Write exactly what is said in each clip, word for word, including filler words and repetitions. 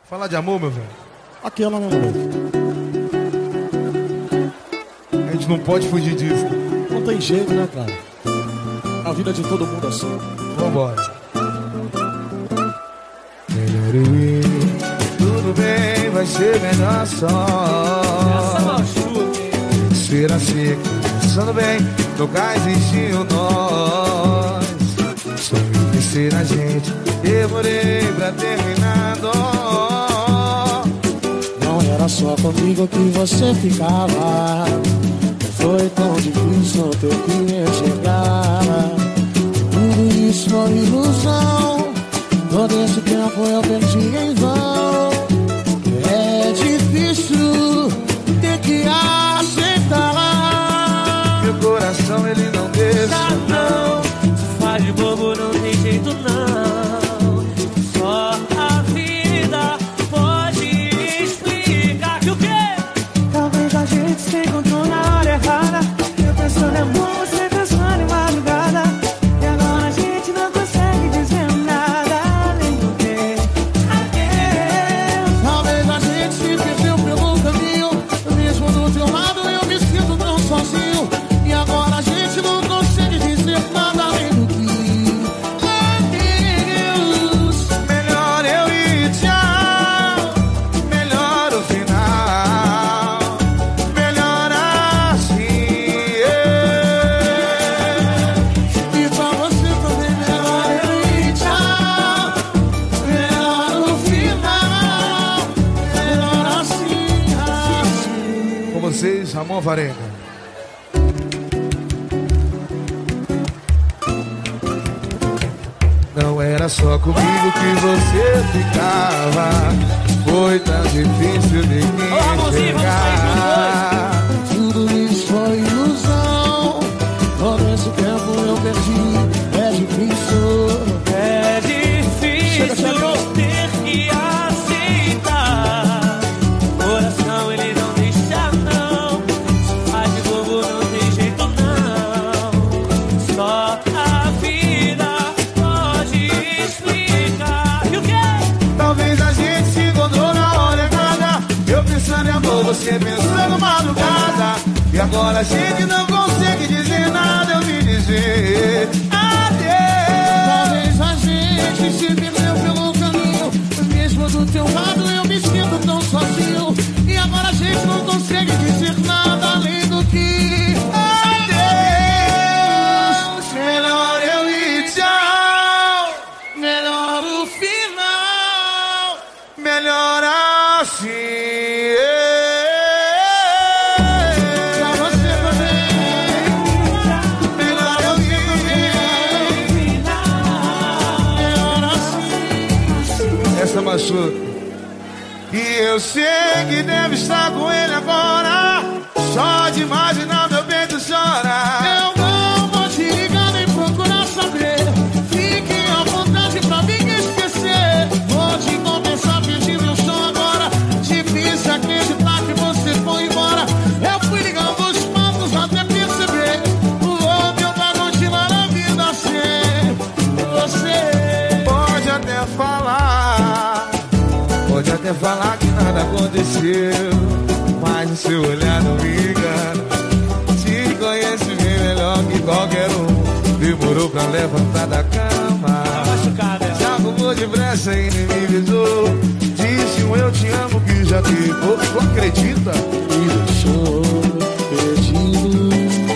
Falar de amor, meu velho. Aquela, meu amor. A gente não pode fugir disso. Não tem jeito, né, cara? A vida de todo mundo é assim. Vambora. Melhor eu ir. Tudo bem, vai ser melhor só. Essa machuca. Ser assim, pensando bem, nunca existiu nós. Sonhei em ser a gente, demorei pra terminar. Não era só comigo que você ficava. Foi tão difícil não ter que me enxergar. Tudo isso foi ilusão. Todo esse tempo eu perdi em vão. É difícil ter que aceitar. Meu coração ele não deixa, Ah, não, se faz de bobo não tem jeito não. Só a vida pode explicar que o quê? Talvez a gente se encontrou na hora errada. Eu pensando em amor, você pensando em madrugada. E agora a gente não consegue dizer nada além do que adeus. Talvez a gente se perdeu pelo caminho. Mesmo do teu lado eu me sinto tão sozinho. E agora a gente não consegue dizer nada além do que adeus. melhor eu ir, tchau. Melhor o final. Melhor assim. E pra você também melhor eu ir, tchau. Melhor o final. Melhor assim, assim. Com vocês, Ramon Varenga. Não era só comigo que você ficava. Foi tão difícil de me Ô, Ramonzinho, vamos sair enxergar. Tudo isso foi ilusão. Todo esse tempo eu perdi. É difícil. É difícil ter que aceitar. Coração ele não deixa não. Se faz de bobo não tem jeito não. Só a vida pode explicar. E o quê? Talvez a gente se encontrou na hora errada. Eu pensando em amor, você pensando madrugada. E agora a gente não consegue dizer nada, eu me dizer adeus. Talvez a gente se perdeu pelo caminho. Mesmo do teu lado eu me sinto tão sozinho. E agora a gente não consegue dizer nada além do que adeus. Melhor eu ir, tchau. Melhor o final. Melhor assim. Pra você também. Melhor eu ir. Melhor assim. Essa machuca. E eu sei que deve estar com ele agora. Só de imaginar meu peito chora. Eu não vou te ligar nem procurar saber. Fique à vontade pra mim esquecer. Vou te compensar, pedir meu som agora. Difícil acreditar que você foi embora. Eu fui ligando os papos até perceber. O outro pra continuar a vida sem você. Pode até falar, pode até falar que nada aconteceu, mas o seu olhar não me engana. Te conhece bem melhor que qualquer um. Demorou pra levantar da cama. Tá machucada, é? Se arrumou depressa e nem me beijou. Disse um eu te amo que já te pô, tu acredita? Me deixou perdido.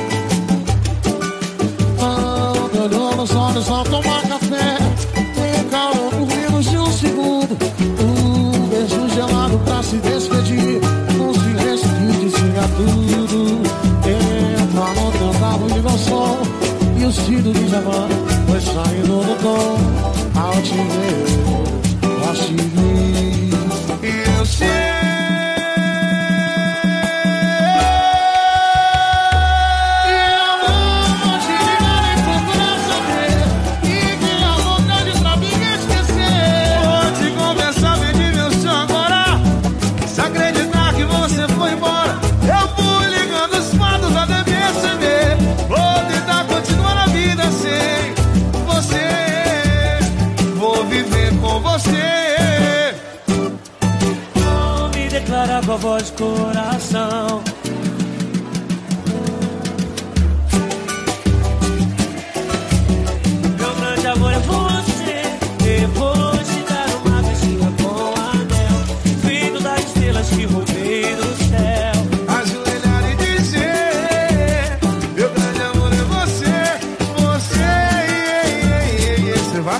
Não me olhou nos olhos ao tomar café. Tem calor por menos de um segundo. Um beijo gelado pra se despedir. Um silêncio que dizia tudo. Entra no teu carro e meu som. E o cílio de Javan foi saindo do tom. Ao te ver, eu achei. declarar com a voz de coração. Meu grande amor é você. Depois de dar uma caixinha com anel, feito das estrelas que roubei do céu. Ajoelhar e dizer: meu grande amor é você. Você, você vai?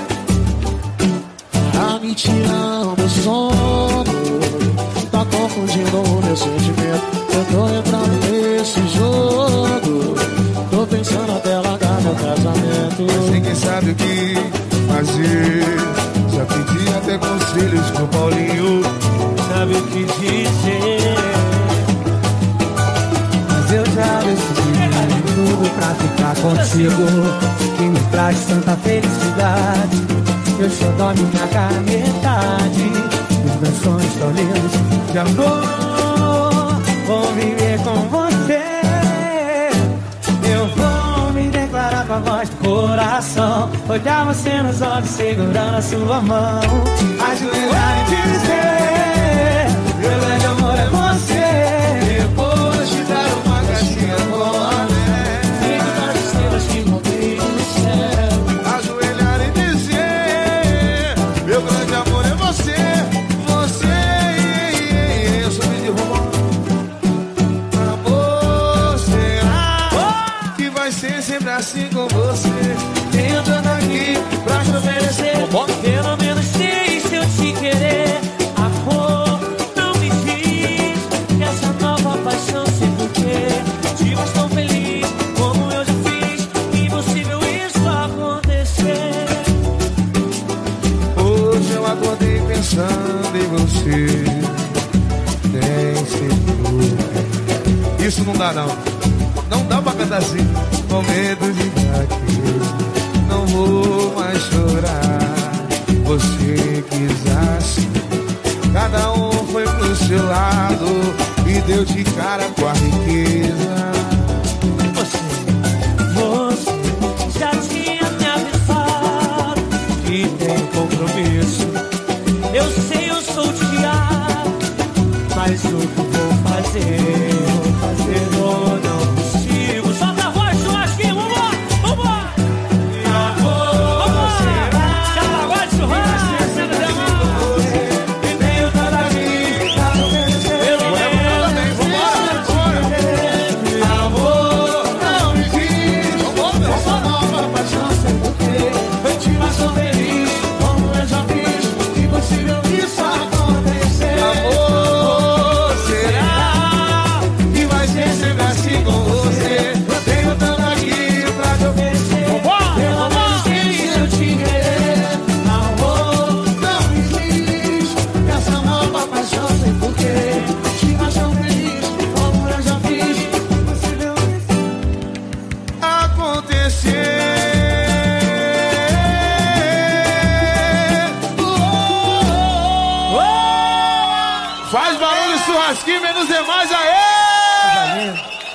A mentira é o meu sono, tá confundindo o meu sentimento. Eu tô entrando nesse jogo, tô pensando até largar meu casamento. Mas ninguém sabe o que fazer. Já pedi até conselhos pro Paulinho. Sabe o que dizer? Mas eu já decidi tudo pra ficar contigo, que me traz tanta felicidade. Eu só dou minha cara metade. Os meus sonhos tão lindos de amor, vou viver com você. Eu vou me declarar com a voz do coração, olhar você nos olhos segurando a sua mão, ajoelhar e dizer: meu grande amor é você. Depois de dar uma caixinha com anel, Feito das estrelas que roubei do céu. ajoelhar e dizer: meu grande amor é você. Você, eu sou de romão. Amor, será que vai ser sempre assim com você? Tentando aqui pra te oferecer. Pelo menos sei se eu te querer. Amor, não me diz que essa nova paixão sei porquê. Te faz tão feliz como eu já fiz. Impossível isso acontecer. Hoje eu acordei pensando em você. Tem certeza. Isso não dá não. Não dá pra cantar assim. Com medo de fraqueza, não vou mais chorar. Você quis assim. Cada um foi pro seu lado e deu de cara com a riqueza. Você, você já tinha me avisado que tem compromisso. Eu sei, eu sou diabo, mas o que vou fazer? Vou fazer ou não consigo? Solta a voz, churrasquinho, vambora, vambora! Solta a voz, churrasco, senta de mão. E tenho toda a vida pra oferecer. Pelo menos Amor, não me diz. Essa nova paixão sei porquê. Eu te faço feliz como eu já fiz. Impossível isso acontecer. Amor, será que vai ser sempre assim com você? Eu tenho tanto aqui pra te oferecer. Pelo menos sei se eu te querer. Amor, não me diz que essa nova paixão sei porquê. Te faço feliz como eu já fiz. Impossível isso Acontecer. Faz barulho, churrasquinho, menos demais, aê!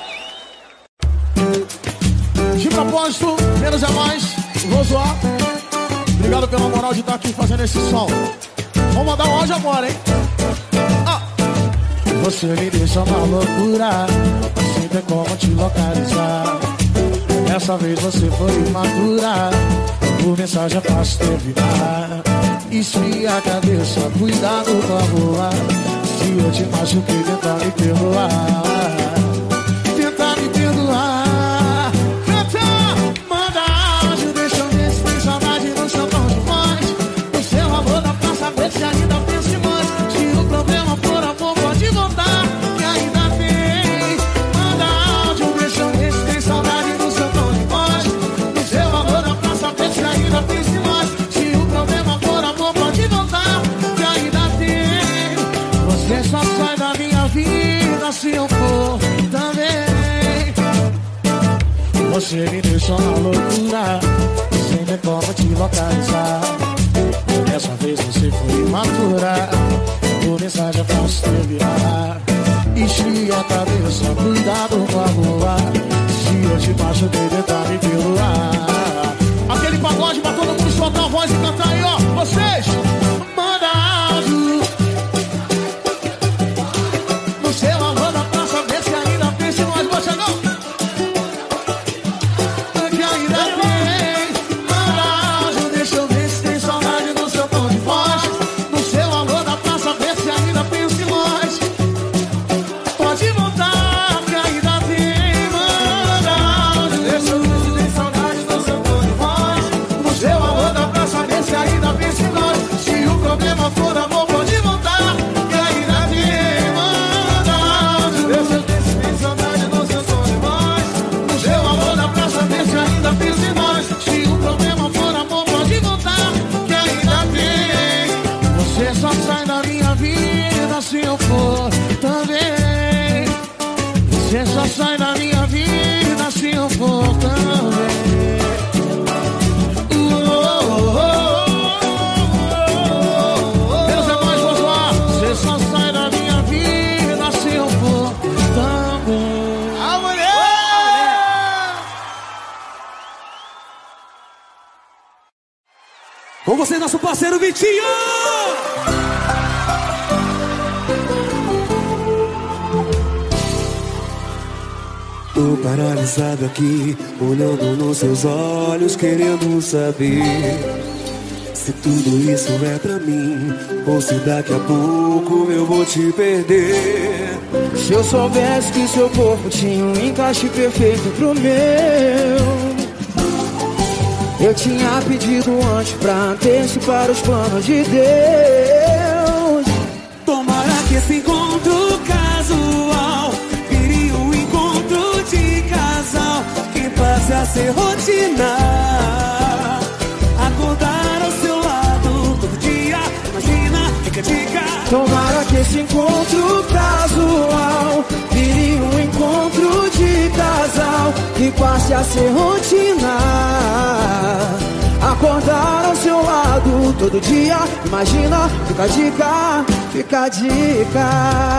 De propósito, menos é mais. Vou zoar. Obrigado pela moral de estar aqui fazendo esse som. Vamos mandar um áudio agora, hein? Ah. Você me deixa uma loucura, sem ter como te localizar. Dessa vez você foi imatura, por mensagem é fácil terminar. Esfria a cabeça, cuidado com a rua. Se eu te machuquei, tenta me perdoar. Tenta me perdoar. Canta, manda áudio, deixa eu ver se tem saudade no seu tom de voz. O seu amor dá pra saber se ainda pensa em nós. Se o problema for amor, pode voltar, que ainda tem. Manda áudio, deixa eu ver se tem saudade no seu tom de voz. O seu amor dá pra saber se ainda pensa em nós. Se o problema for amor, pode voltar, que ainda tem. Você só sai da minha vida se eu for também. Você me deixou na loucura, sem ter como te localizar. Dessa vez você foi imatura, por mensagem é fácil terminar. Esfria a cabeça, cuidado com a rua. Se eu te machuquei, tenta me perdoar. Aquele pagode pra todo mundo soltar a voz e cantar aí, ó. Vocês, manda áudio. parceiro Vitinho! Tô paralisado aqui, olhando nos seus olhos, querendo saber se tudo isso é pra mim, ou se daqui a pouco eu vou te perder. Se eu soubesse que seu corpo tinha um encaixe perfeito pro meu, eu tinha pedido antes pra antecipar os planos de Deus. Tomara que esse encontro casual vire um encontro de casal que passe a ser rotina. Acordar ao seu lado todo dia, imagina, fica a dica. Tomara que esse encontro casual vire um encontro de casal que passe a ser rotina. Acordar ao seu lado todo dia, imagina, fica a dica, fica a dica.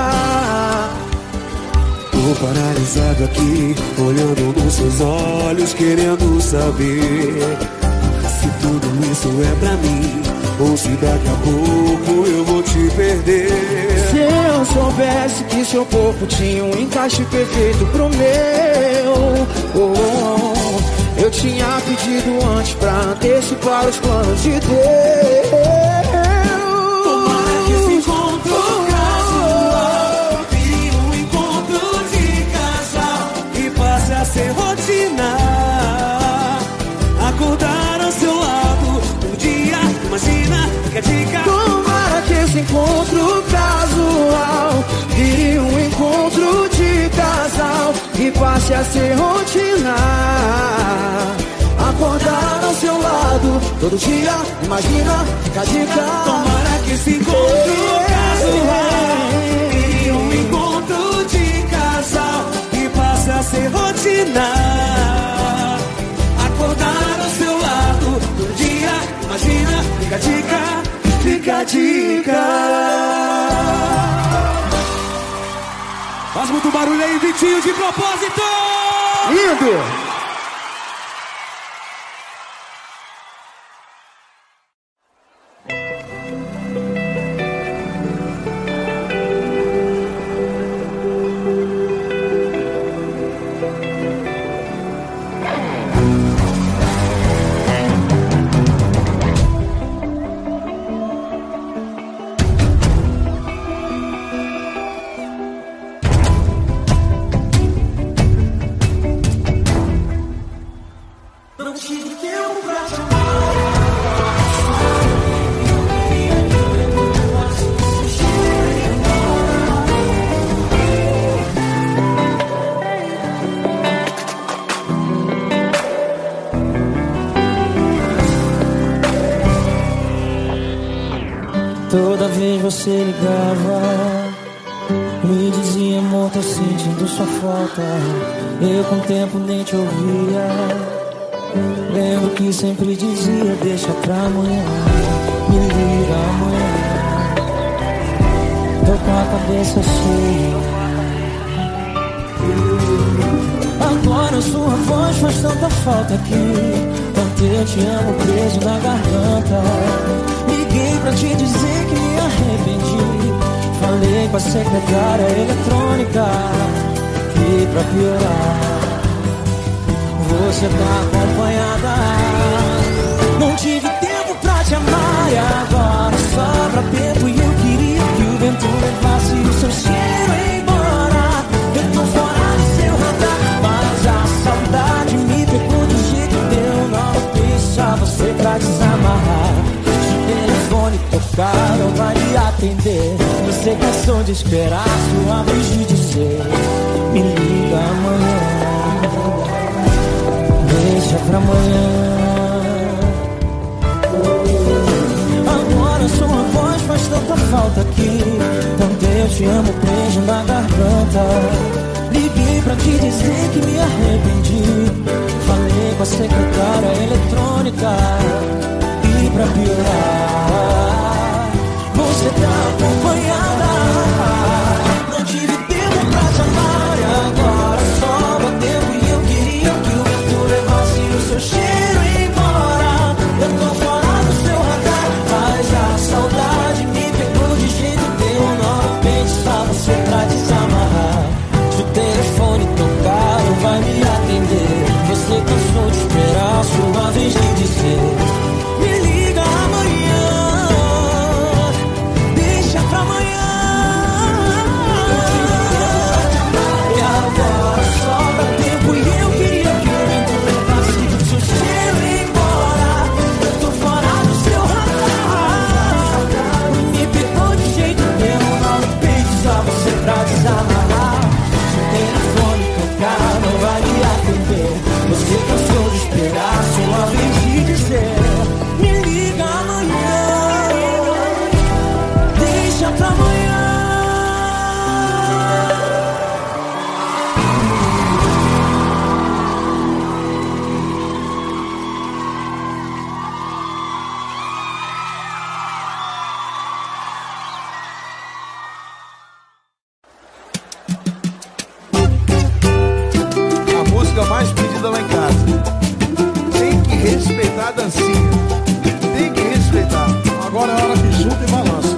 Tô paralisado aqui, olhando nos seus olhos, querendo saber se tudo isso é pra mim, ou se daqui a pouco eu vou te perder. Se eu soubesse que seu corpo tinha um encaixe perfeito pro meu, oh, oh, eu tinha pedido antes pra antecipar os planos de Deus. Tomara que esse encontro casual vire um encontro de casal e passe a ser rotina. Acordar ao seu lado todo dia, imagina, fica a dica. Tomara que esse encontro casual vire um encontro de casal e passe a ser rotina. Acordar ao seu lado todo dia, imagina, fica a dica. Tomara que esse encontro casual vire um encontro de casal e passe a ser rotina. Acordar ao seu lado todo dia, imagina, fica a dica, fica a dica. Faz muito barulho aí, Vitinho, de propósito! Lindo! Toda vez você ligava, me dizia, amor, tô sentindo sua falta. Eu com o tempo nem te ouvia. Lembro que sempre dizia, deixa pra amanhã, me liga amanhã. Tô com a cabeça cheia. Agora sua voz faz tanta falta aqui. Tanto eu te amo preso na garganta. Liguei pra te dizer que me arrependi. Falei com a secretária eletrônica. E pra piorar, você tá acompanhada. Não tive tempo pra te amar e agora sobra tempo. E eu queria que o vento levasse o seu cheiro embora. Eu tô fora do seu radar, mas a saudade me pegou de jeito que eu não deixa você pra desamarrar. Se o telefone tocar, não vai me atender. Você cansou de esperar sua vez de dizer, me liga amanhã, deixa pra amanhã. Agora sua voz faz tanta falta aqui. Tanto eu te amo preso na garganta. Liguei pra te dizer que me arrependi. Falei com a secretária eletrônica. E pra piorar, você tá acompanhada. Não tive tempo pra te amar e agora sobra tempo. E eu queria que o vento levasse o seu cheiro embora. Eu tô fora do seu radar, mas música mais pedida lá em casa. Tem que respeitar a dancinha. Tem que respeitar. Agora é hora que junta e balança.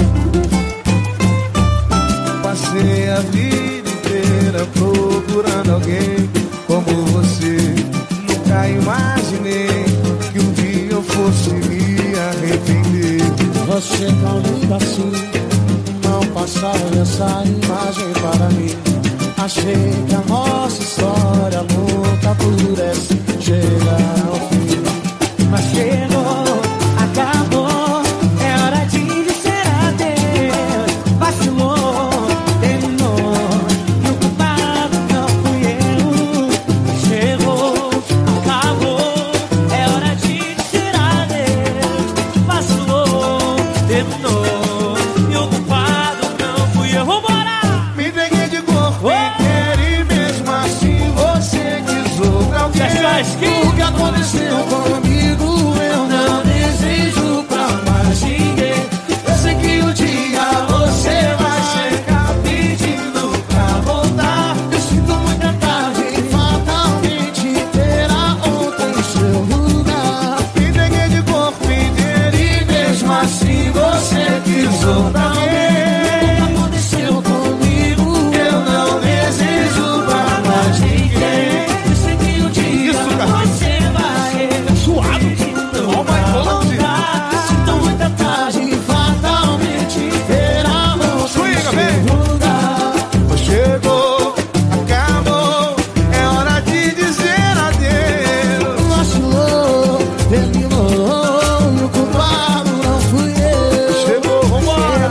Passei a vida inteira procurando alguém como você. Nunca imaginei que um dia eu fosse me arrepender. Você tão linda assim, não passava essa imagem para mim. Achei que a nossa história nunca pudesse chegar ao fim. Mas chegou, acabou, é hora de dizer adeus. Vacilou, terminou, e o culpado não fui eu. Chegou, acabou, é hora de dizer adeus. Vacilou, terminou, e o culpado não fui eu. Vambora! Me entreguei de corpo inteiro e mesmo assim você quis outra alguém. O que aconteceu comigo eu não desejo pra mais ninguém. Eu sei que um dia você vai chegar pedindo pra voltar. Eu sinto muita tarde, fatalmente terá outra em seu lugar. Me entreguei de corpo inteiro e mesmo assim você quis outra alguém. O que aconteceu comigo eu não desejo pra mais ninguém. Eu sei que um dia Isso, cara. você vai Suado. Ó, vai falando. sinto muita tarde, fatalmente terá outra Swinga, em seu vem. lugar. Chegou, acabou, é hora de dizer adeus. Vacilou, terminou, e o culpado não fui eu. Chegou, vambora.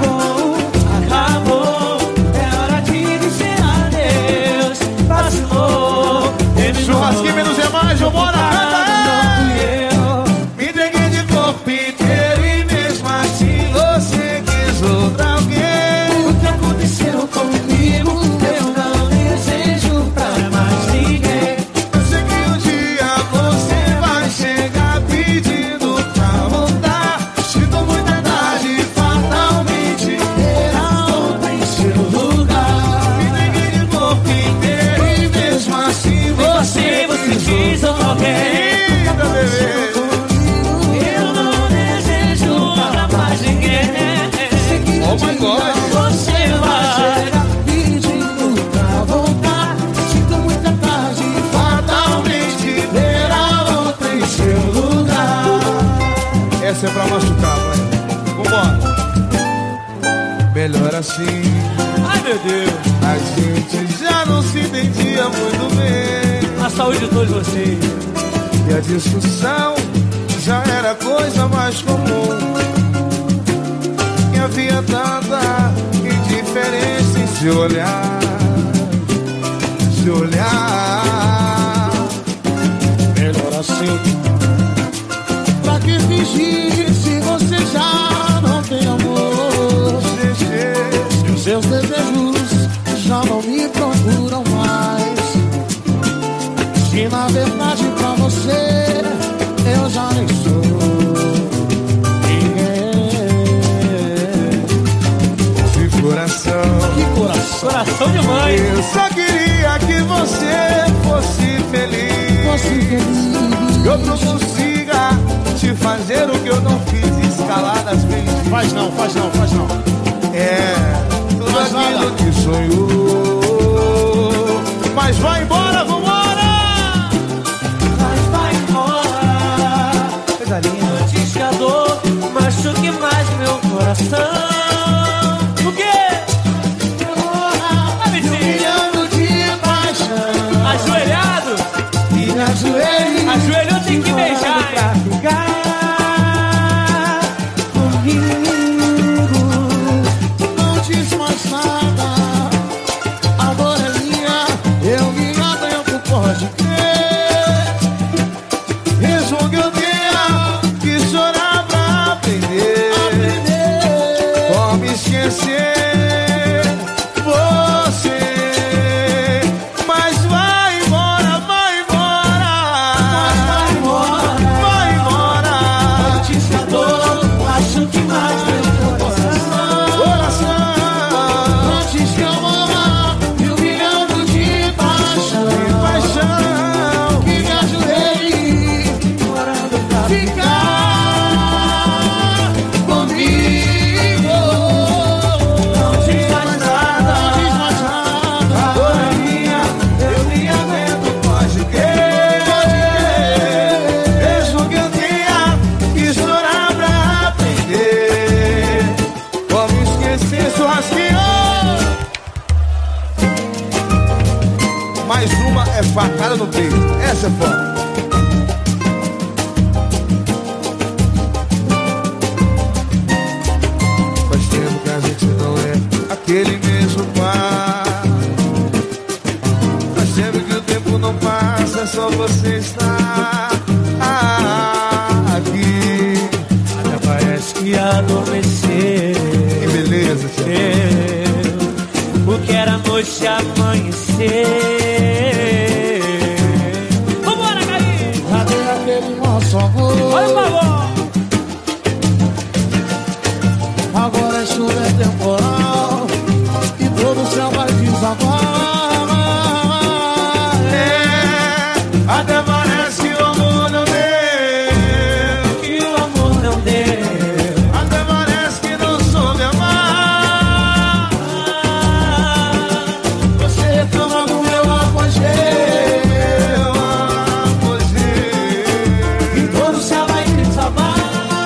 Acabou, é hora de dizer adeus. Vacilou, terminou, Churrasquinho menos é mais, vambora, canta aí. eu. Me entreguei de corpo inteiro e mesmo assim você quis outra alguém. O que aconteceu comigo eu não desejo pra mais ninguém. Eu sei que um dia você vai chegar pedindo pra voltar. Sinto muita tarde, fatalmente terá outra em seu lugar. Me entreguei de corpo inteiro e mesmo assim você Você quis quis outra alguém. Linda, bebê. Eu não desejo pra mais ninguém. Oh my God. Você vai. Chegar pedindo pra voltar. Sinto muita tarde, fatalmente terá outra em seu lugar. Essa é pra machucar, vai. Vambora. Melhor assim, Ai, meu Deus. a gente já não se entendia muito bem. A saúde de todos vocês. E a discussão já era coisa mais comum. E havia tanta indiferença em se olhar, se olhar. Melhor assim. Pra que fingir se você já não tem amor? E os seus desejos já não me procuram mais. Se na verdade pra você eu já nem sou ninguém. De coração, Que coração, Coração de mãe. eu só queria que você fosse feliz. fosse feliz. Que outro consiga te fazer o que eu não fiz, escaladas bem. Faz não, faz não, faz não. É, tudo Mas aquilo nada. que sonhou. Mas vai embora, vambora! Mas vai embora. Coisa linda. Antes que a dor machuque mais meu coração. O quê? Ah, bichinho. Milhão de paixão. Ajoelhado. E na joelha Ajoelhou, tem que beijar. pra ficar comigo. Não diz mais nada. Mais uma é facada no peito. Essa é foda. Faz tempo que a gente não é aquele mesmo par. Faz tempo que o tempo não passa, é só você estar aqui. Até parece que adormeceu. Que beleza, tia. O que era noite amanhecer. Vambora, Caí! Cadê aquele nosso amor? Olha o pagode! Agora a chuva é temporal e todo o céu vai desabar. É, até parece que o amor não deu. Que o amor não deu. Até parece que não soube amar. Você reclama do meu apogeu, Meu apogeu. e todo o céu vai desabar.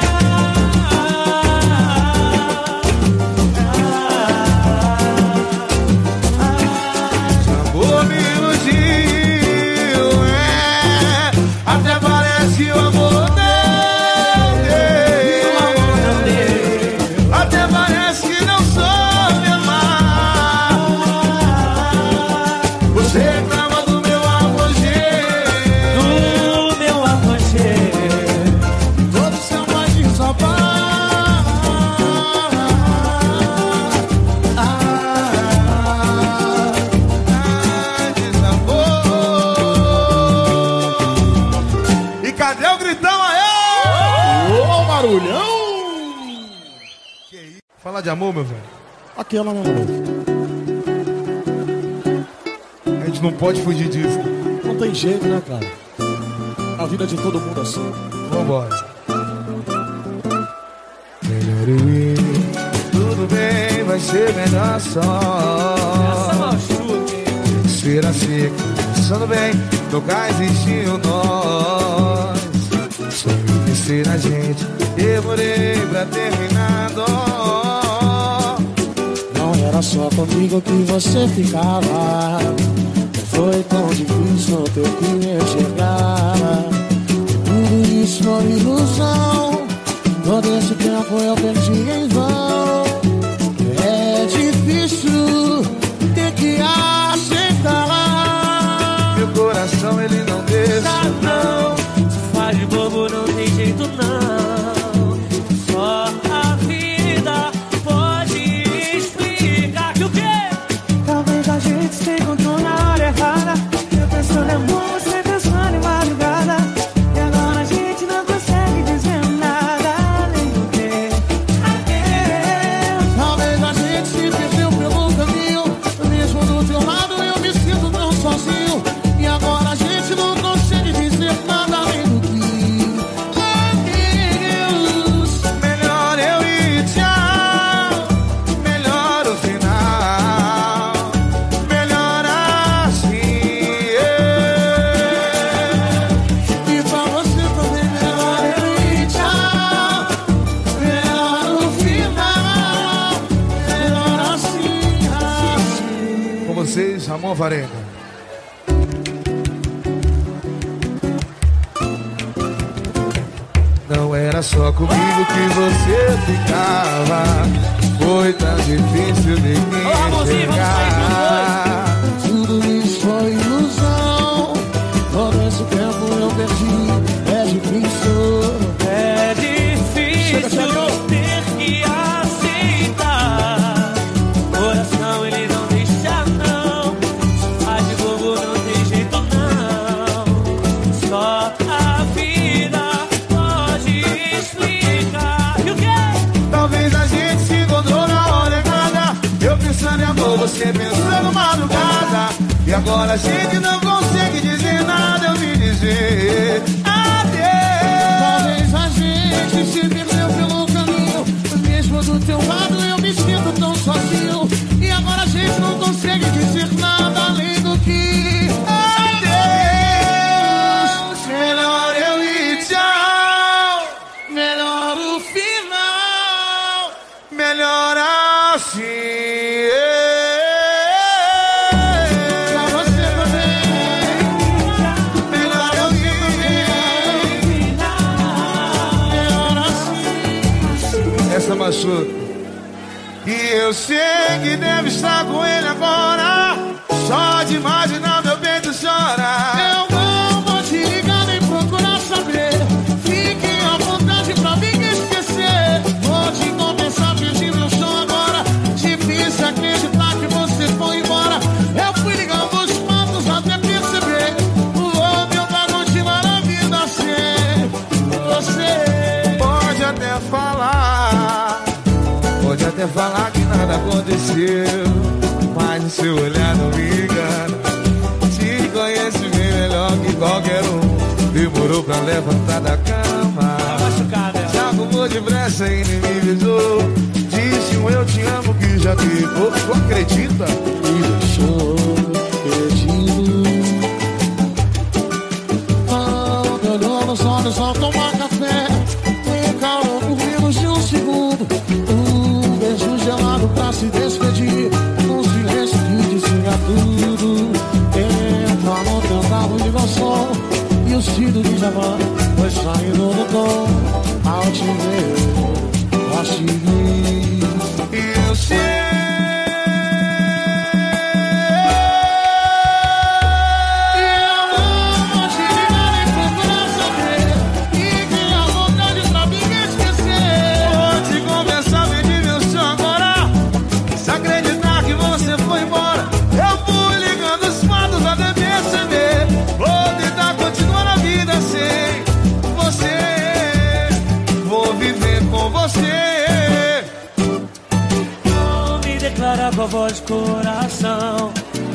Amor me iludiu, é. Até parece que o amor não deu. Até parece que não soube amar. Você reclama do meu apogeu. Do meu apogeu. Todo o céu vai desabar. Ai, desabou. E cadê o gritão aí? Ô, barulhão! Falar de amor, meu velho. Aquela, meu amor. A gente não pode fugir disso. Não tem jeito, né, cara? A vida de todo mundo é assim. Vambora. Melhor eu ir. Tudo bem, vai ser melhor Essa só. machuca. Ser assim, pensando bem, nunca existiu nós. Só esquecer a gente, demorei pra terminar. Dó. Não era só comigo que você ficava. Não foi tão difícil ter que me enxergar. Tudo isso foi ilusão. Todo esse tempo eu perdi em vão. É difícil ter que aceitar. Meu coração ele não deixa, Não, se faz de bobo não tem jeito não. Só a vida pode explicar que o quê? Talvez a gente se encontrou na hora errada. Eu pensando em amor, você pensando em madrugada. E agora a gente não consegue dizer nada além do que adeus. Talvez a gente se perdeu pelo caminho. Mesmo do teu lado eu me sinto tão sozinho. E agora a gente não consegue dizer nada além do que adeus. melhor eu ir, tchau. Melhor o final. Melhor assim. E pra você também melhor eu ir, tchau. Melhor o final. Melhor assim, assim. Com vocês, Ramon Varenga. Não era só comigo que você ficava. Foi tão difícil de me Ô, Ramonzinho, vamos sair enxergar. Tudo isso foi ilusão. Todo esse tempo eu perdi. É difícil. É difícil ter que aceitar. Coração ele não deixa não. Faz de bobo não tem jeito não. Só a vida pode explicar. E o quê? Talvez a gente se encontrou na hora errada. Eu pensando em amor, você pensando madrugada. E agora a gente não consegue dizer nada, eu me dizer adeus. Talvez a gente se perdeu pelo caminho. Mesmo do teu lado eu me sinto tão sozinho. E agora a gente não consegue dizer nada além do que adeus. Melhor eu ir, tchau. melhor o final. Melhor assim. Pra você também. machuca. E eu sei que deve estar com ele agora. Só de imaginar meu peito chorar. Eu não vou te ligar nem procurar saber. Fique à vontade pra mim esquecer. Vou te confessar, perdi meu som agora. Difícil acreditar que você foi embora. Eu fui ligando os fatos até perceber. Vou tentar continuar a vida sem você. Pode até falar, pode até falar que nada aconteceu, mas o seu olhar não me engana. Te conhece bem melhor que qualquer um. Demorou pra levantar da cama, se arrumou depressa e nem me avisou. Disse um eu te amo que já ficou. Tu acredita? Me deixou perdido. Não me olhou nos olhos ao tomar café. Me calou por menos de um segundo. Um beijo gelado pra se despedir. Um silêncio que dizia tudo. Entra no teu carro, liga o som. E o cílio de Javan foi saindo do tom. Ao te ver, eu achei. E eu sei. Com a voz de coração,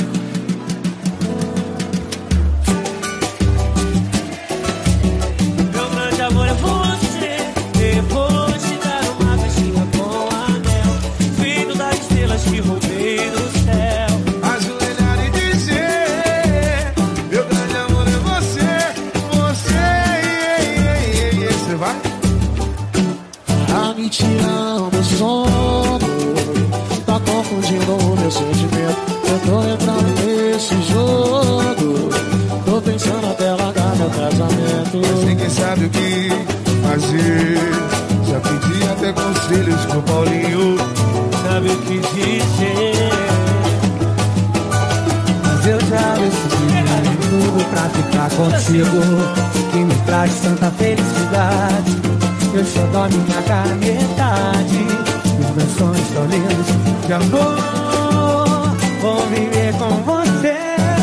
meu grande amor é você. Depois de dar uma caixinha com anel, feito das estrelas que roubei do céu. Ajoelhar e dizer: meu grande amor é você, você. Você vai? Tá me tirando o sono, tá confundindo o meu sentimento. Eu tô entrando nesse jogo, tô pensando até largar meu casamento. Mas ninguém sabe o que fazer. Já pedi até conselhos com o Paulinho. Sabe o que dizer? Mas eu já decidi tudo pra ficar contigo, que me traz tanta felicidade. Eu só dou minha cara metade. Os meus sonhos tão lindos de amor. Vou viver com você.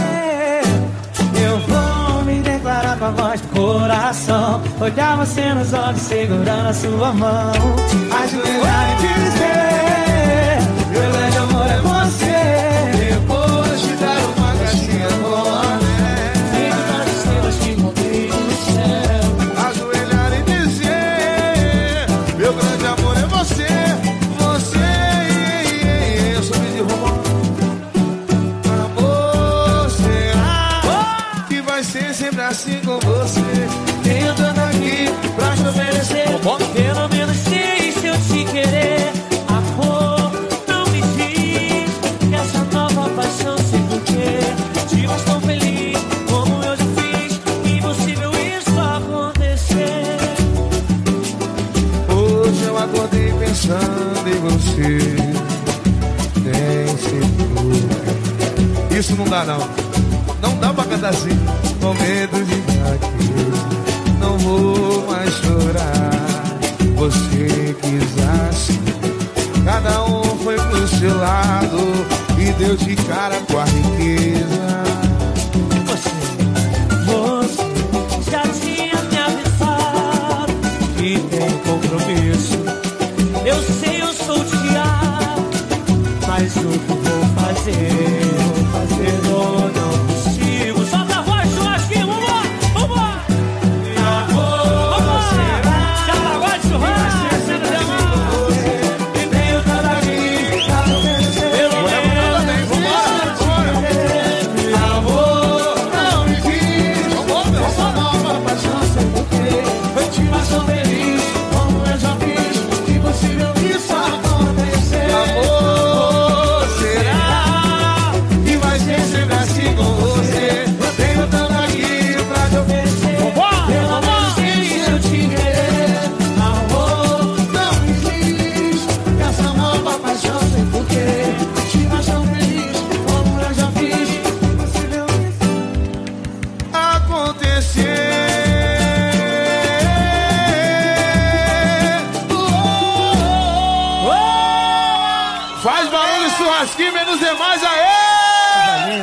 Eu vou me declarar com a voz do coração. Olhar você nos olhos segurando a sua mão. Ajoelhar e dizer: meu grande amor é você. Depois de dar uma caixinha com anel, feito das estrelas que roubei do céu. ajoelhar e dizer: meu grande amor é você, você. Eu sou de romão. Amor, será que vai ser sempre assim com você? Tenho tanto aqui pra te oferecer. Pelo menos sei se eu te querer. Amor, não me diz que essa nova paixão sei porquê. Te faz tão feliz como eu já fiz. Impossível isso acontecer. Hoje eu acordei pensando em você. Tem seguro. Isso não dá não. Não dá pra cantar assim. Com medo de fraqueza, não vou mais chorar. Você quis assim. Cada um foi pro seu lado e deu de cara com a riqueza. Você, você já tinha me avisado que tem compromisso. Eu sei, eu sou o diabo, mas o que vou fazer? Vou fazer ou não consigo? Solta a voz, churrasquinho, vambora, vambora! Vambora! Já a voz, churrasquinho, cena de amor. E tenho tanto aqui pra oferecer. Pelo menos vambora! Amor, não me diz essa nova paixão sei porquê. Foi te faz tão feliz como eu já fiz. Impossível isso acontecer. Amor, será que vai ser sempre assim com de churrasquinho, menos é mais, aê!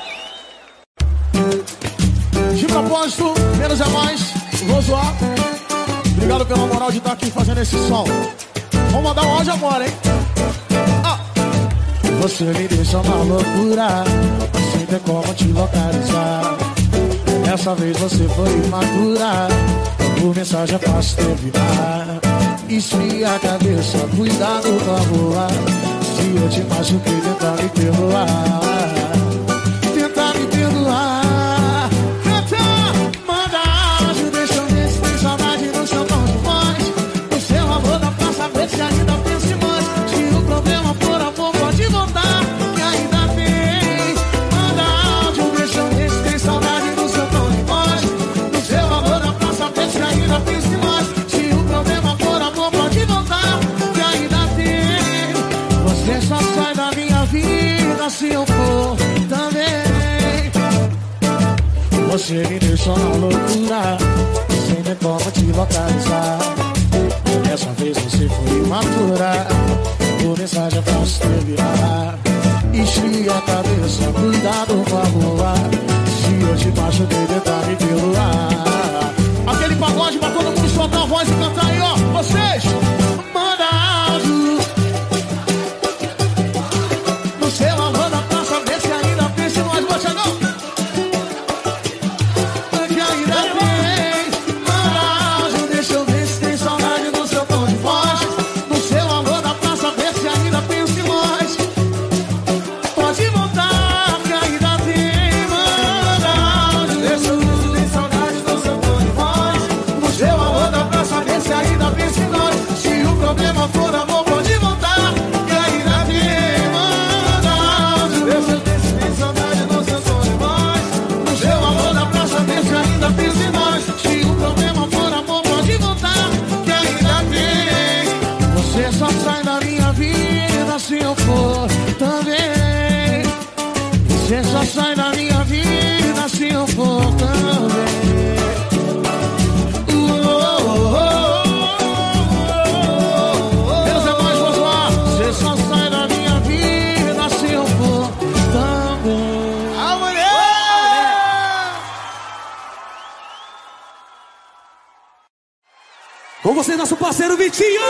De propósito, menos é mais, vou zoar. Obrigado pela moral de estar aqui fazendo esse som. Vamos mandar um áudio agora, hein? Ah. Você me deixa uma loucura, sem ter como te localizar. Dessa vez você foi imatura, por mensagem é fácil terminar. Esfria a cabeça, cuidado com a boa. Se eu te machuquei, tenta me perdoar. Tenta me perdoar. Tenta, manda áudio, deixa eu ver se tem saudade no seu tom de voz. No seu amor dá pra saber se ainda pensa em mais. Se o problema for amor, pode voltar, que ainda tem. Manda áudio, deixa eu ver se tem saudade no seu tom de voz. No seu amor dá pra saber se ainda pensa em mais. Se o problema for amor, pode voltar, que ainda tem. Você só sai da minha vida se eu for também. Você me deixou na loucura, sem ter como te localizar. Dessa vez você foi imatura, por mensagem pra se terminar. Esfria a cabeça, cuidado com a boa. Se eu te machuquei, tenta me perdoar. Aquele pagode pra todo mundo soltar a voz e cantar aí, ó. Vocês, manda áudio. No seu amor dá pra saber se ainda pensa em nós. Você não? Que ainda tem. Manda áudio, deixa eu ver se tem saudade no seu tom de voz. No seu amor dá pra saber se ainda pensa em nós. Pode voltar, que ainda tem. Manda áudio, deixa eu ver se tem saudade no seu tom de voz. No seu amor dá pra saber se ainda pensa em nós. Se o problema for amor, pode voltar, que ainda tem. Manda áudio, deixa eu ver se tem saudade no seu tom de voz. No seu amor dá pra saber se ainda pensa em nós. Se o problema for amor, pode voltar, que ainda tem. Você só sai da minha vida se eu for também. Você só sai da minha vida se eu for também. Deus é mais, vou zoar. Você só sai da minha vida se eu for também. A mulher! Com você, nosso parceiro Vitinho!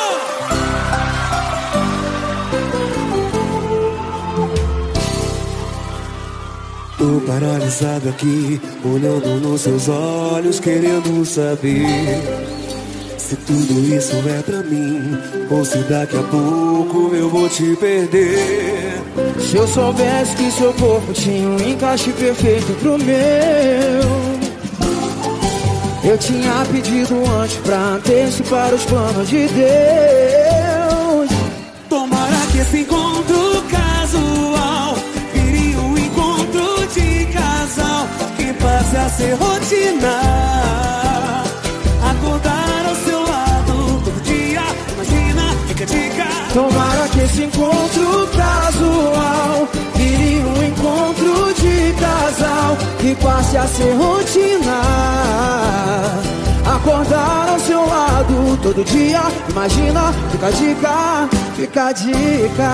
Tô paralisado aqui, olhando nos seus olhos, querendo saber se tudo isso é pra mim, ou se daqui a pouco eu vou te perder. Se eu soubesse que seu corpo tinha um encaixe perfeito pro meu, eu tinha pedido antes pra antecipar os planos de Deus. Tomara que esse encontro casual vire um encontro de casal que passe a ser rotina. Acordar ao seu lado todo dia, imagina, fica a dica. Tomara que esse encontro casual vire um encontro de casal que passe a ser rotina. Acordar ao seu lado todo dia, imagina, fica a dica, fica a dica.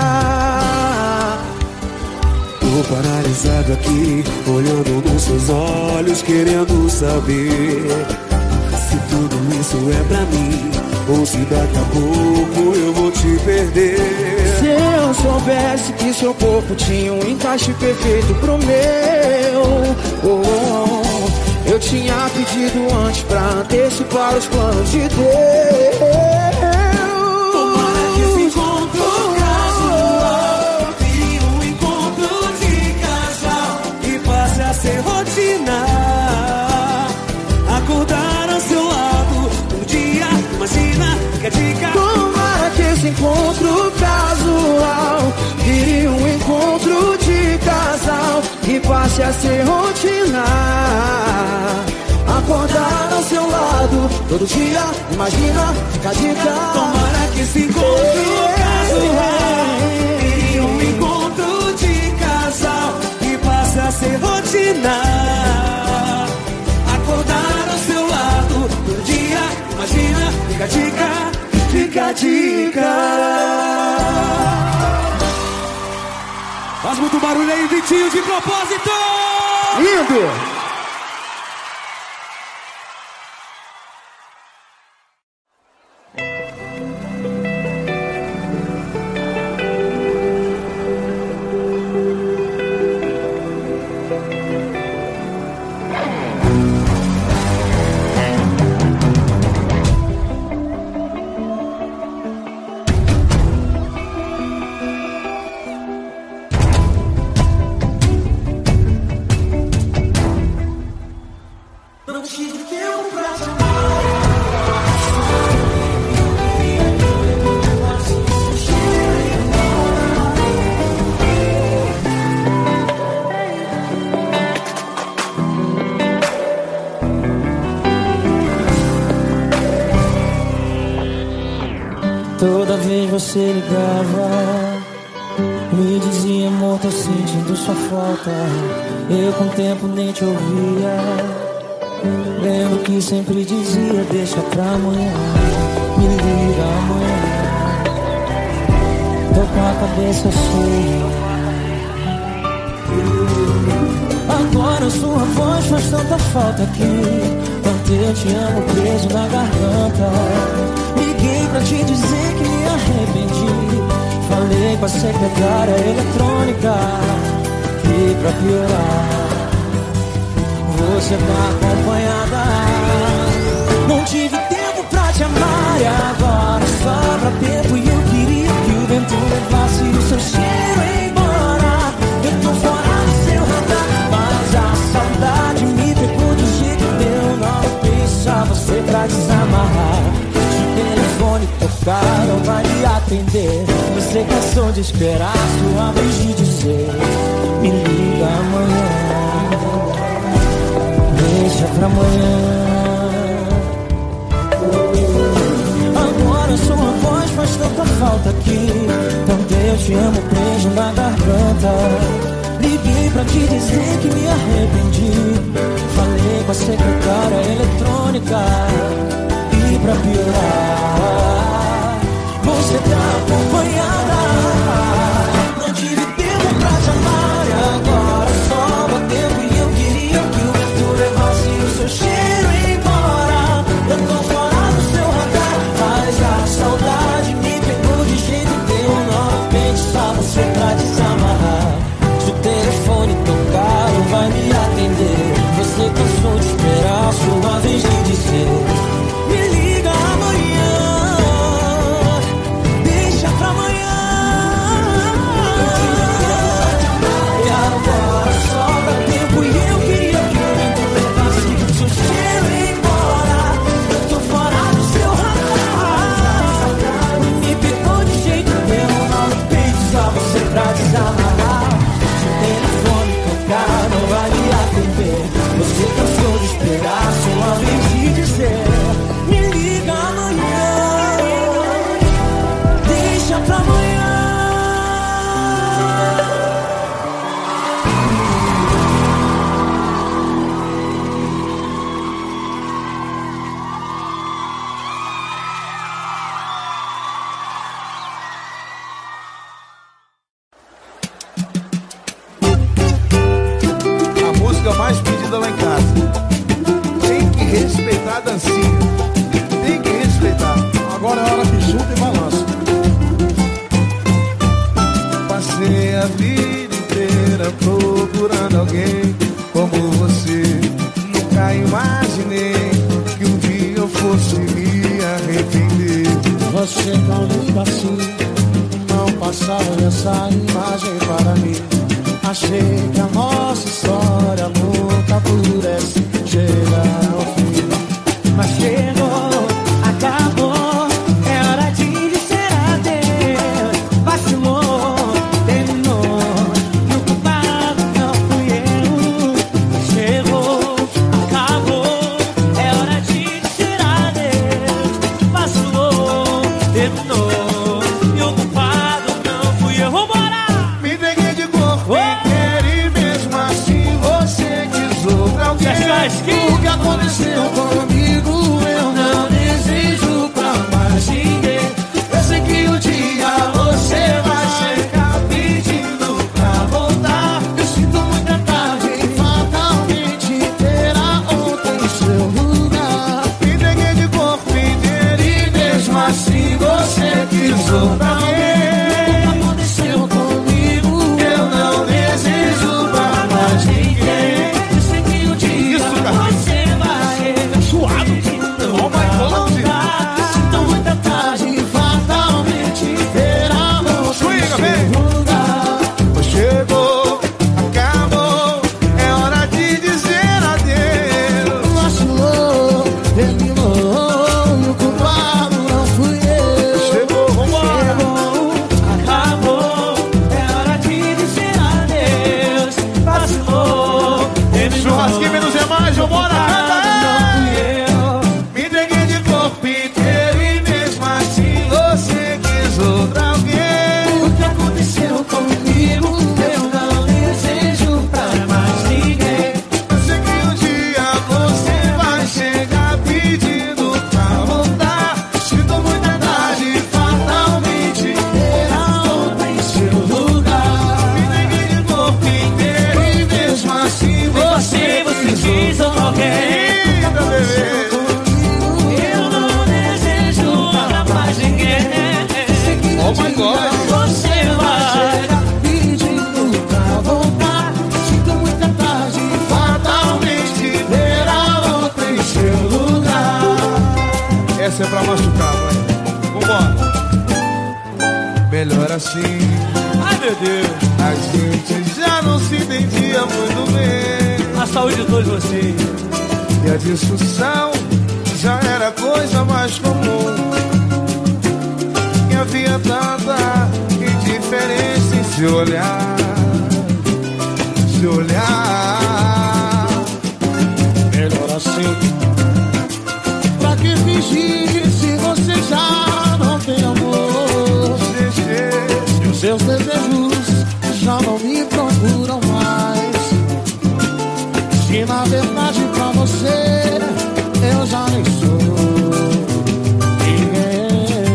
Tô paralisado aqui, olhando nos seus olhos, querendo saber se tudo isso é pra mim, ou se daqui a pouco eu vou te perder. Se eu soubesse que seu corpo tinha um encaixe perfeito pro meu, oh, oh, eu tinha pedido antes pra antecipar os planos de Deus. Tomara que esse encontro casual vire um encontro de casal e passe a ser rotina. Acordar ao seu lado todo dia, imagina, fica a dica. Tomara que esse encontro casual vire um encontro de casal e passe a ser rotina. Acordar ao seu lado todo dia, imagina, fica a dica. Tomara que esse encontro casual vire um encontro de casal e passe a ser rotina. Acordar ao seu lado todo dia, imagina, fica a dica, fica a dica. Faz muito barulho aí, Vitinho, de propósito! Lindo! Toda vez você ligava, me dizia, amor, tô sentindo sua falta. Eu com o tempo nem te ouvia. Lembro que sempre dizia, deixa pra amanhã, me liga amanhã. Tô com a cabeça cheia. Agora sua voz faz tanta falta aqui. Tanto eu te amo preso na garganta. Liguei pra te dizer que me arrependi. Falei com a secretária eletrônica. E pra piorar, você tá acompanhada. Não tive tempo pra te amar e agora sobra tempo. E eu queria que o vento levasse o seu cheiro embora. Eu tô fora do seu radar, mas a saudade me pegou do jeito que eu não pensava. Você pra desamarrar. Telefone tocar, não vai me atender. Você cansou de esperar sua vez de dizer, me liga amanhã, deixa pra amanhã. Agora sua voz faz tanta falta aqui. Tanto eu te amo preso na garganta. Liguei pra te dizer que me arrependi. Falei com a secretária eletrônica. E pra piorar, você tá acompanhada. Não tive tempo pra te amar e agora sobra tempo. E eu queria que o vento levasse o seu cheiro embora. Eu tô fora do seu radar, mas a saudade me pegou de jeito que eu não pensava. Você pra desamarrar. Se o telefone tocar, não vai me atender. Você cansou de esperar sua vez de dizer, me liga amanhã, deixa pra amanhã. E agora sobra tempo e eu queria que o vento levasse o seu cheiro embora. Eu tô fora do seu radar. Me pegou de jeito que eu não pensava. Você pra desamarrar. Se o telefone tocar, não vai me atender. Você cansou de esperar sua vez de dizer, me liga amanhã, deixa pra amanhã. A música mais pedida lá em casa. Tem que respeitar a dancinha. Tem que respeitar. Agora é hora que junta e balança. Passei a vida inteira procurando alguém como você. Nunca imaginei que um dia eu fosse me arrepender. Você tão linda assim, não passava essa imagem para mim. Achei que a nossa história nunca pudesse chegar ao fim. Mas chegou, acabou, é hora de dizer adeus. Vacilou, terminou, e o culpado não fui eu. Chegou, acabou, é hora de dizer adeus. Vacilou, terminou, e o culpado não fui eu. Vambora! Me entreguei de corpo inteiro e mesmo assim você quis outra alguém. O que aconteceu comigo eu não desejo pra mais ninguém. Eu sei que um dia você vai chegar pedindo pra voltar. essa é pra machucar, mãe. Vambora. Melhor assim. Ai, meu Deus. A gente já não se entendia muito bem. A saúde de todos vocês. E a discussão já era coisa mais comum. E havia tanta indiferença em se olhar. Se olhar. Melhor assim. Pra que fingir se você já não tem amor? Se os seus desejos já não me procuram mais. Se na verdade pra você eu já nem sou ninguém.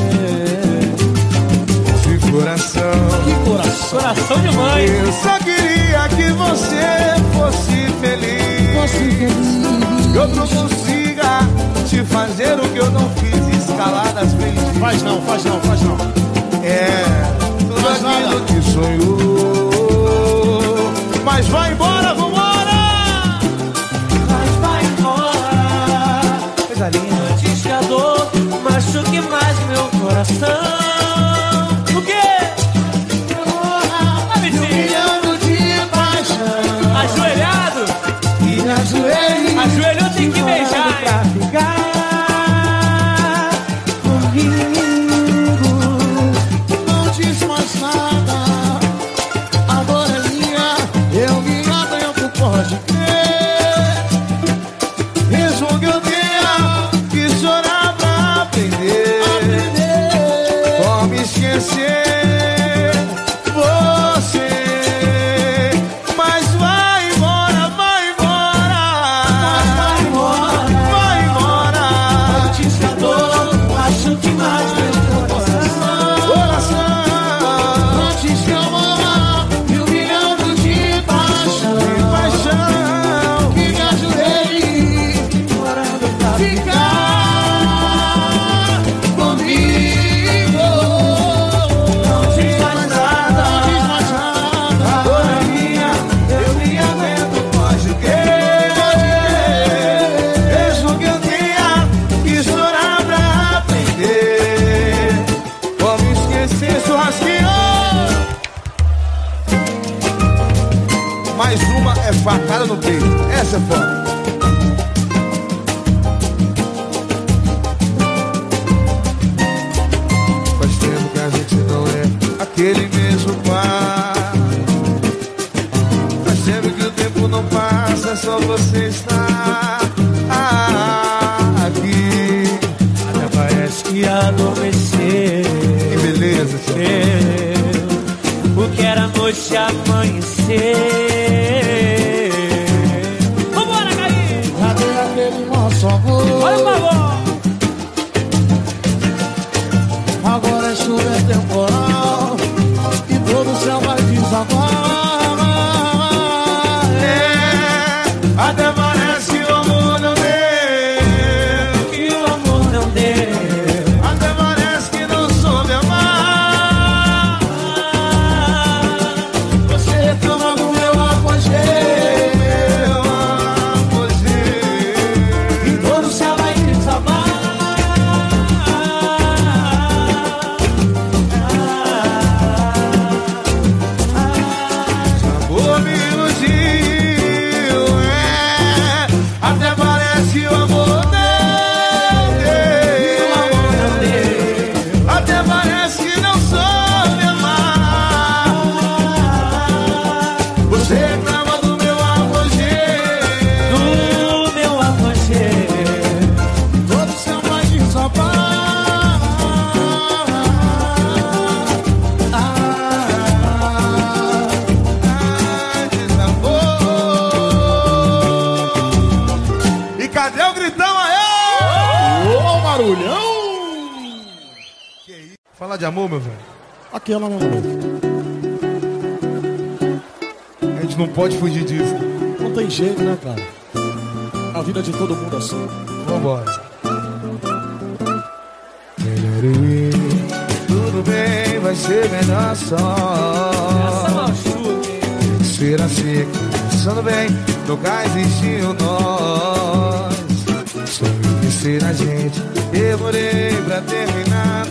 Que coração, Que coração, Coração de mãe. eu só queria que você fosse feliz. fosse feliz. Que outro consiga te fazer o que eu não fiz, escalar das vezes. Faz não, faz não, faz não. É, tudo Faz aquilo nada. que sonhou. Mas vai embora, vambora! Mas vai embora. Coisa linda. Antes que a dor machuque mais meu coração. O quê? Ah, Me bichinho. humilhando de paixão. Ajoelhado. E me ajoelhei. Ajoelhou, tem que beijar, Pra hein? ficar comigo. Não diz mais nada. A dor é minha. Eu me aguento, pode crer. Mesmo que eu tenha que chorar pra aprender. Aprender. Como esquecer você. Mas vai embora, vai embora. Vai embora. Vai embora. Antes que a dor machuque mais meu coração. Coração Antes que eu morra, me humilhando de paixão. de paixão. Que me ajoelhe, Morando pra ficar comigo. Não diz mais nada. Não diz mais nada. Dor é minha, eu me aguento, pode crer. Mesmo que eu tenha que chorar pra aprender. Como esquecer churrasquinho. Mais uma é facada no peito. Essa é foda. Faz tempo que a gente não é aquele mesmo par. Faz tempo que o tempo não passa, é só você estar aqui. Até parece que adormeceu. Que beleza, tio. O que era noite amanhecer. Vambora, Caí! Cadê aquele nosso amor? Olha o favor! Agora é chuva, é temporal e todo o céu vai desabar. É, até parece que o amor não deu. Que o amor não deu. Até parece que não soube amar. Você reclama do meu apogeu Meu apogeu. e todo o céu vai desabar. Amor me iludiu, é. Até parece que o amor não deu. Até parece que não soube amar. Você reclama do meu apogeu. Do meu apogeu. Todo o céu vai desabar. Ai, desabou. E cadê o gritão aí? Ô, barulhão! Fala de amor, meu velho. Aquela, meu amor. A gente não pode fugir disso. Não tem jeito, né, cara? A vida de todo mundo é assim. Vambora. Melhor eu ir. Tudo bem, vai ser melhor Essa só. machuca. Ser assim, pensando bem, nunca existiu nós. Só eu pensei na gente, demorei pra terminar.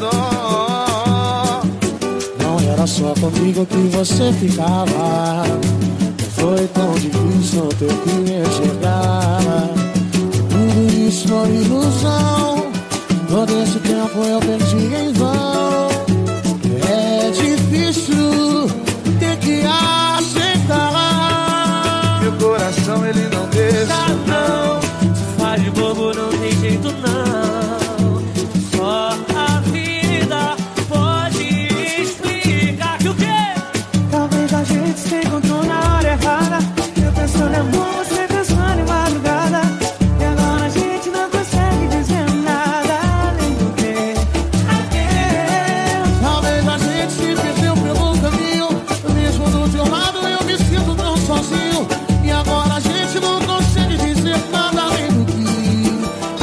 Não era só comigo que você ficava. Não foi tão difícil não ter que me enxergar. Tudo isso foi ilusão. Todo esse tempo eu perdi em vão. É difícil ter que aceitar. Meu coração ele não deixa, não. Se faz de bobo não tem jeito não. Só a vida pode explicar que o quê? Talvez a gente se encontrou na hora errada. Eu pensando em amor, você pensando em madrugada. E agora a gente não consegue dizer nada além do que adeus. Talvez a gente se perdeu pelo caminho. Mesmo do teu lado eu me sinto tão sozinho. E agora a gente não consegue dizer nada além do que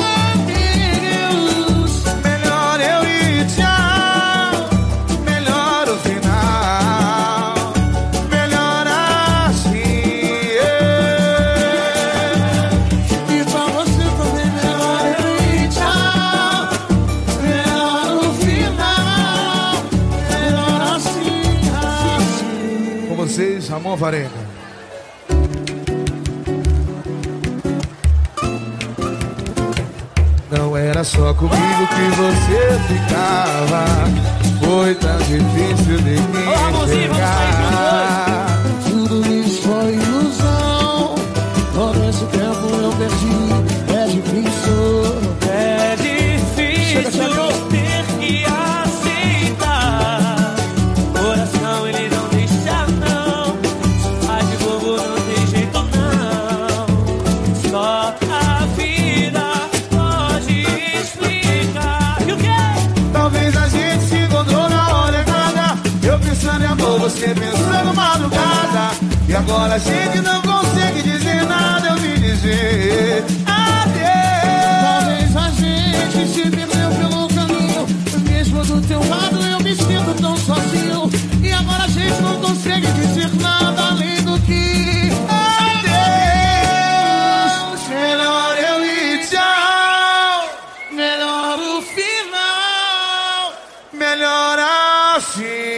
adeus. melhor eu ir, tchau. Melhor o final, melhor assim. E pra você também melhor eu ir, tchau. Melhor o final, melhor assim, assim. Com vocês, Ramon Varenga. Não era só comigo que você ficava. Foi tão difícil de me Ô, Ramonzinho, vamos sair enxergar. Tudo isso foi ilusão. Todo esse tempo eu perdi. É difícil. É difícil ter que aceitar. Coração ele não deixa não. Faz de bobo não tem jeito não. Só a vida pode explicar que o quê? Talvez a gente se encontrou na hora errada. Eu pensando em amor, você pensando madrugada. E agora a gente não consegue dizer nada. Eu vim dizer adeus. Talvez a gente se perdeu pelo caminho. Mesmo do teu lado eu me sinto tão sozinho. E agora a gente não consegue dizer nada além do que adeus. Melhor eu ir, tchau. Melhor o final. Melhor assim.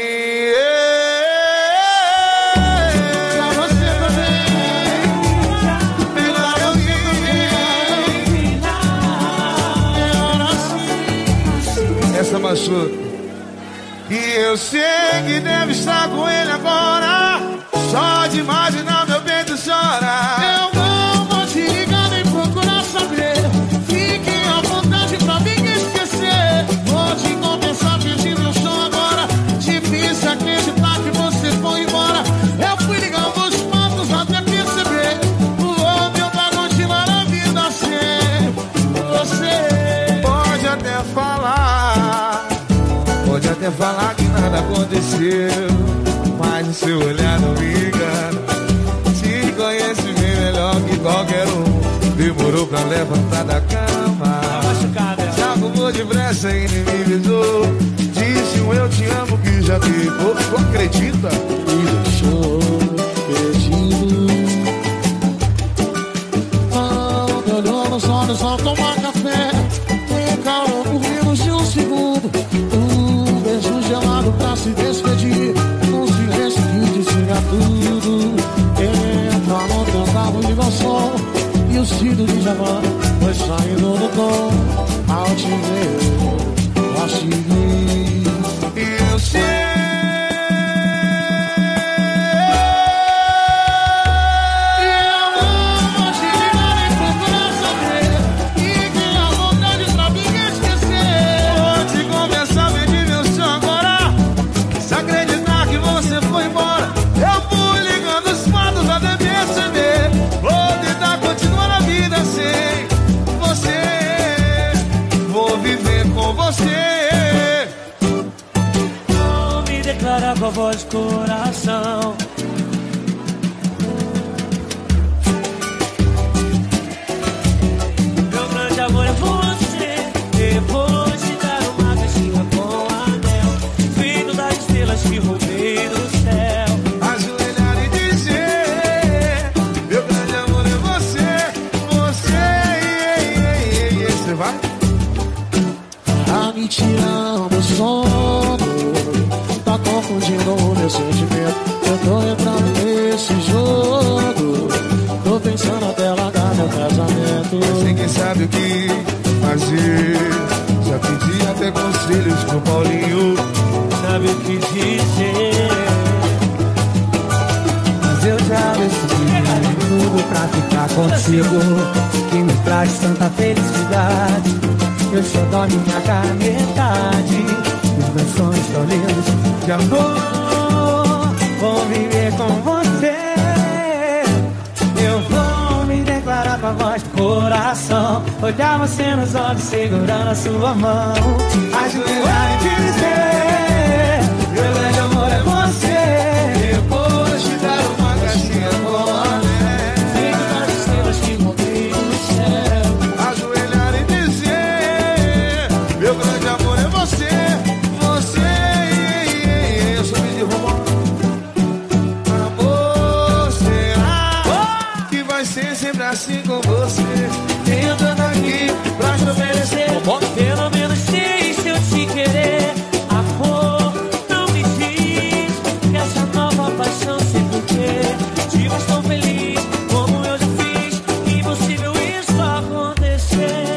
Pra você também. Melhor eu ir. Melhor assim. Essa machuca. E eu sei que deve estar com ele agora. Só de imaginar meu peito chora. Eu não vou te ligar nem procurar saber. Fique à vontade pra mim esquecer. Vou te compensar, perdi meu chão agora. Difícil acreditar que você foi embora. Eu fui ligando os passos até perceber. Vou tentar continuar a vida sem você. Pode até falar, pode até falar que nada aconteceu, mas o seu olhar não me engana. Te conhece bem melhor que qualquer um. Demorou pra levantar da cama. Tá machucada. Já arrumou depressa e nem me avisou. Disse um eu te amo que já ficou. Tu acredita? Me deixou perdido. Não me olhou nos olhos ao tomar café. Me calou por menos de um segundo. Um beijo gelado pra se despedir. Um silêncio que dizia tudo. Entra no cantavo de meu som. E o cílio de Javan foi saindo do tom. Ao te ver, eu achei. E eu sei. Vou tentar continuar a vida sem nesse jogo. Tô pensando até largar meu casamento. Ninguém sabe o que fazer. Já pedi até conselhos pro Paulinho. Sabe o que dizer? Mas eu já decidi tudo pra ficar contigo, que me traz tanta felicidade. Eu só dou minha cara metade. Os meus sonhos tão lindos de amor. Vou viver com você. Eu vou me declarar com a voz do coração. Olhar você nos olhos segurando a sua mão. Ajoelhar e dizer: meu grande amor é você. Depois de dar uma caixinha com ané, Feito das estrelas que montei no céu. ajoelhar e dizer: meu grande amor é você. Você, eu sou de romão. Amor, será que vai ser sempre assim com você? Tenho tanto aqui pra te oferecer. Pelo menos sei se eu te querer. Amor, não me diz que essa nova paixão sei porquê. Te faz tão feliz como eu já fiz. Impossível isso acontecer.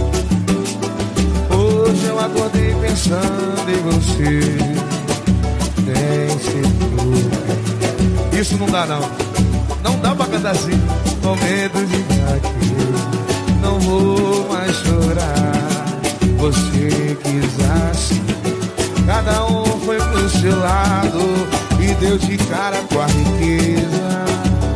Hoje eu acordei pensando em você. Tem certeza. Isso não dá não. Não dá pra cantar assim. Com medo de aqui. Não vou mais chorar. Você quis assim. Cada um foi pro seu lado e deu de cara com a riqueza.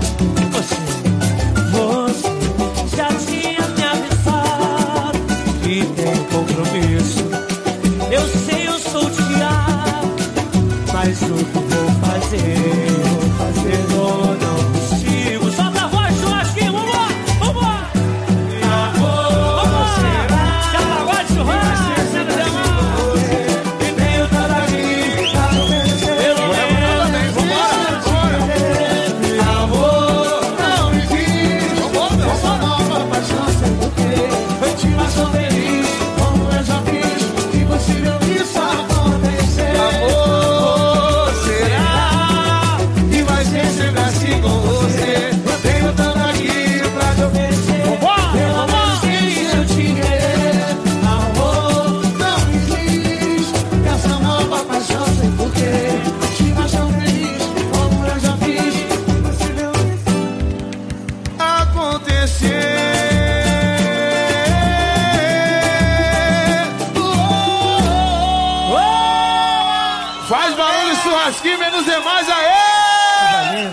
Você já tinha me avisado que tem compromisso. Eu sei, eu sou o diabo, mas o que vou fazer? Vou fazer, eu não consigo. Solta a voz, churrasquinho, vambora, vambora. Amor, será? Já pagou de churrasco, você não tem mais. E tenho tudo aqui pra oferecer. Pelo menos, Amor, não me diz essa nova paixão sei porquê. Eu te faço feliz como eu já fiz. Impossível isso acontecer. Amor, será que vai ser sempre assim com você? Eu tenho tanto aqui pra te oferecer. Pelo menos se eu te querer. Amor, não me diz que essa nova paixão sei porquê. Te faz tão feliz como eu já fiz. Impossível isso Acontecer. Faz barulho, churrasquinho, menos demais, aê!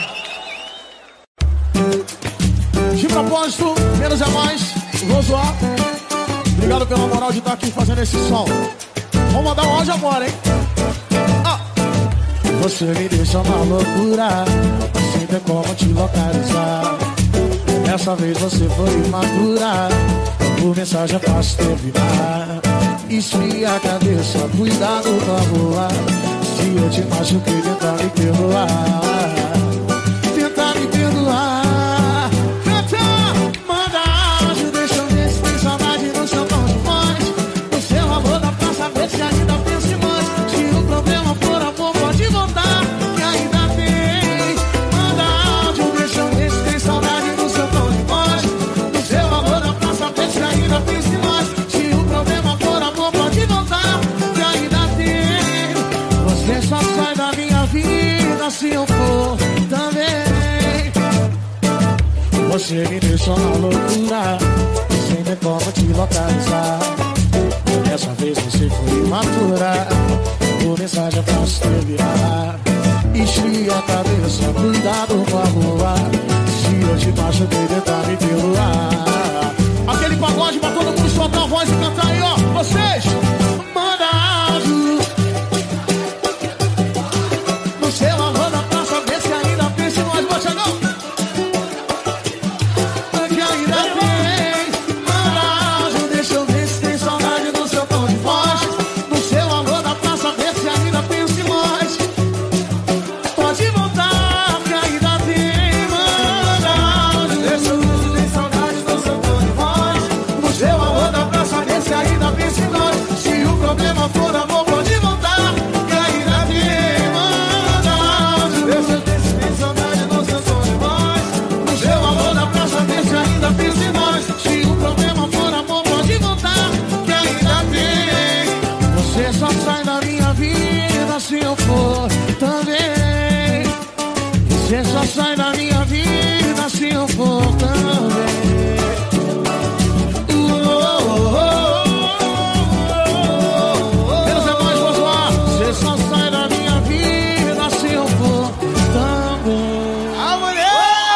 De propósito, menos é mais, vou zoar. Obrigado pela moral de estar aqui fazendo esse som. Vou mandar um áudio agora, hein? Ah. Você me deixa uma loucura, sem ter como te localizar. Dessa vez você foi imatura, por mensagem é fácil terminar. Esfria a cabeça, cuidado com a rua. Se eu te machuquei, tenta me perdoar. Tenta me perdoar. Canta, manda áudio, deixa eu ver se tem saudade no seu tom de voz. No seu amor dá pra saber se ainda pensa em nós. Se o problema for amor, pode voltar, que ainda tem. Manda áudio, deixa eu ver se tem saudade no seu tom de voz. No seu amor dá pra saber se ainda pensa em nós. Se o problema for amor, pode voltar, que ainda tem. Você só sai da minha vida se eu for também. Você me deixou na loucura, sem ter como te localizar. Dessa vez você foi imatura, por mensagem é fácil terminar. Esfria a cabeça, cuidado com a rua. Se eu te machuquei, tenta me perdoar. Aquele pagode pra todo mundo soltar a voz e cantar aí, ó. Vocês, manda áudio. No seu amor dá pra saber se ainda pensa em nós, você não. Que ainda tem. Manda áudio, deixa eu ver se tem saudade no seu tom de voz. No seu amor dá pra saber se ainda pensa em nós. Pode voltar, que ainda tem. Manda áudio, deixa eu ver se tem Você só sai da minha vida se eu for também. Menos é mais, vamos lá. Você só sai da minha vida se eu for também. A mulher!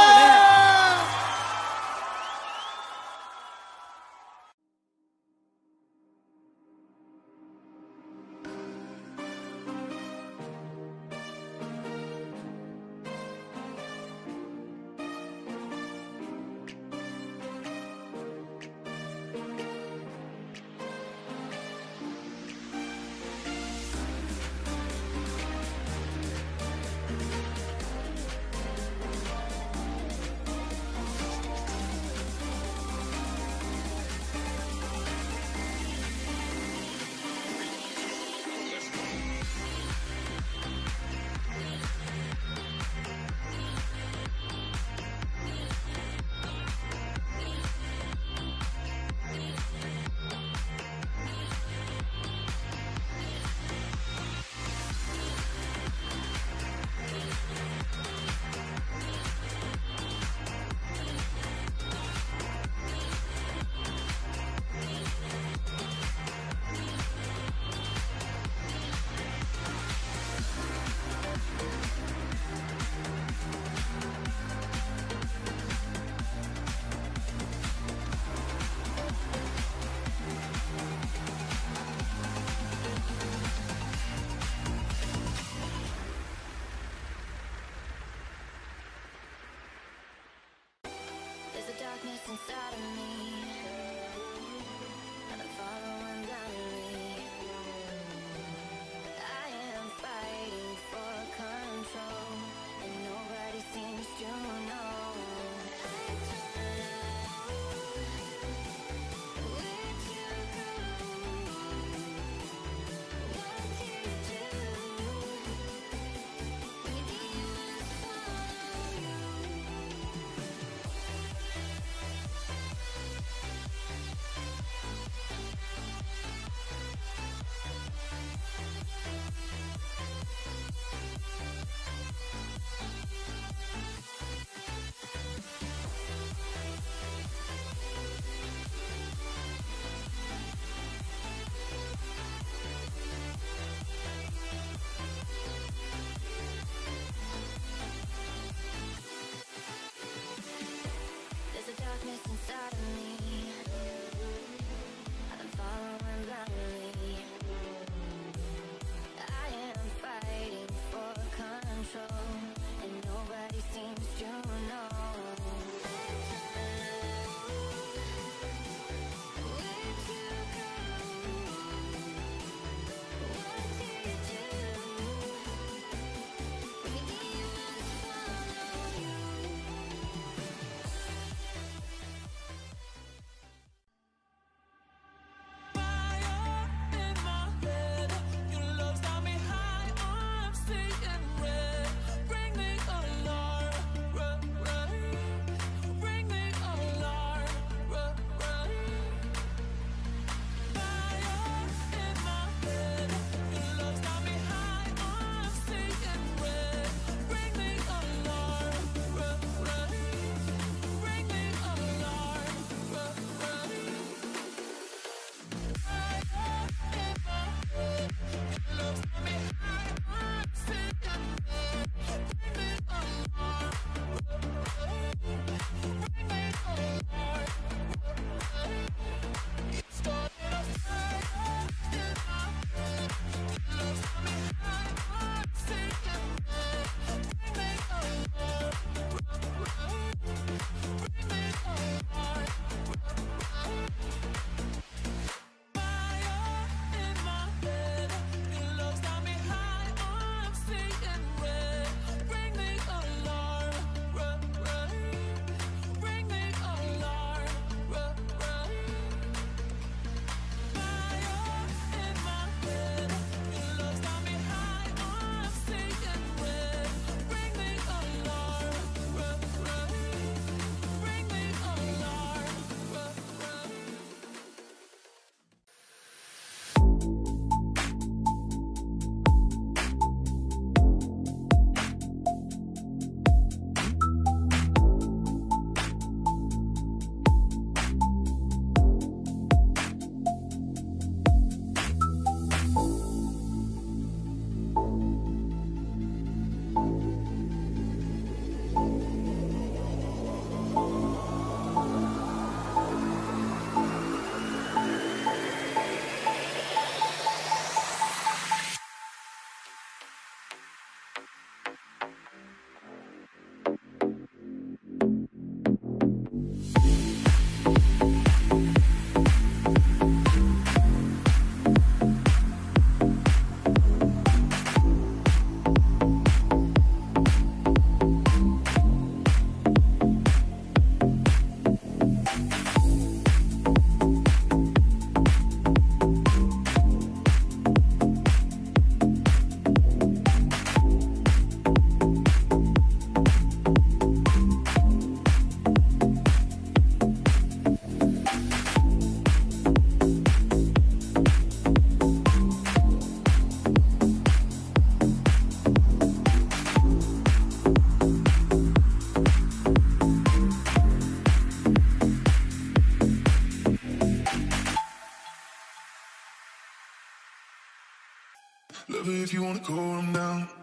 Inside of me, and I'm following blindly. I am fighting for control, and nobody seems to know. I don't know where to go, what to do. Maybe you must follow you. calm down.